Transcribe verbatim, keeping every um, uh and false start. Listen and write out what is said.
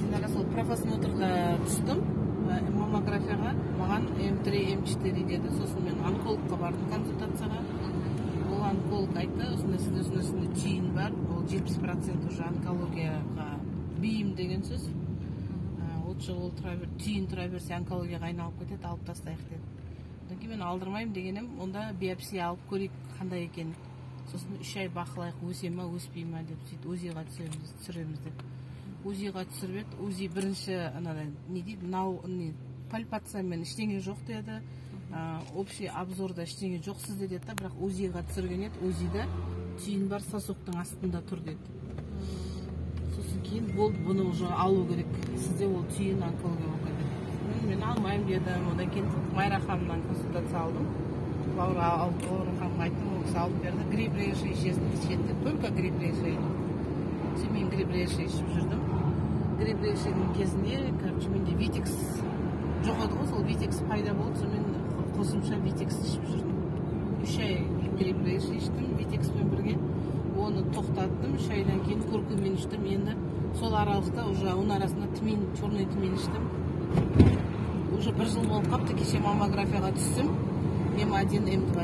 сен сол профосмотрда түстім маммографияға, маған эм три эм четыре деді. Сосын мен онкологқа бардым консультацияға. Ол онколог айтты, осында сізде осында түйін бар, ол жетпіс процент уже онкологияға бейім деген сөз. Отшы ол тұра бер, түйін тұра берсе онкологияға айналып кетеді, алып тастайық деді. Одан кейін мен алдырмаймын дегенім, онда биопсия алып көрейік қандай екен. Сосын үш ай бақылайық, өсе ма, өспей ма деп сөйтіп УЗИға түсіреміз деп. УЗИға түсіріп, УЗИ бірінші анадай не дейді, мынау пальпациямен ештеңе жоқ деді. Общий обзорда ештеңе жоқ сізде деді, бірақ УЗИға түсірген еді, УЗИда түйін бар, сосуктың астында тұр деді. Сосын кейін болды, бұны уже алу керек. Сізде ол түйін онкология болып кетеді. Мен алмаймын дедім. Одан кейін Майра ханымнан консультация алдым. Бауыр ханымға айттым, ол кісі алып берді. Грибрейший ішеді, только грибрейший. Мен грибрейший ішіп жүрдім. Грибрейшийдің кезінде, короче, менде витекс жоқ еді ғой, сол витекс пайда болды, мен қосымша витекс ішіп жүрдім. Үш ай грибрейший іштім, витекспен бірге. Оны тоқтаттым, үш айдан кейін куркумен іштім. Енді сол аралықта уже оның арасында тмин, черный тмин іштім. Уже бір жыл болып қапты, кеше маммографияға түстім. эм один эм два